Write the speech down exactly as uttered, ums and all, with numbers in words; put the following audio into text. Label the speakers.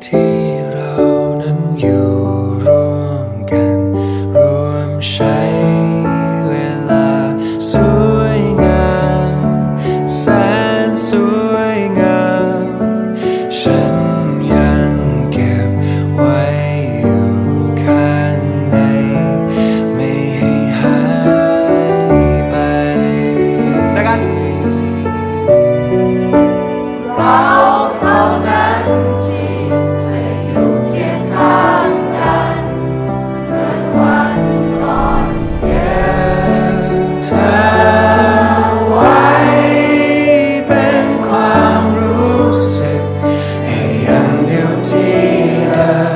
Speaker 1: ที่เรานั้นอยู่ร่วมกันร่วมใช้เวลาสวยงามแสนสวยงามฉันยังเก็บไว้อยู่ข้างในไม่ให้หายไปด้วยกัน
Speaker 2: เราเท่านั้นที่จะอยู่เคียงข้างกันเหมือนวันก่อน
Speaker 1: เก็บเธอไว้เป็นความรู้สึกให้ยังอยู่ที่เดิม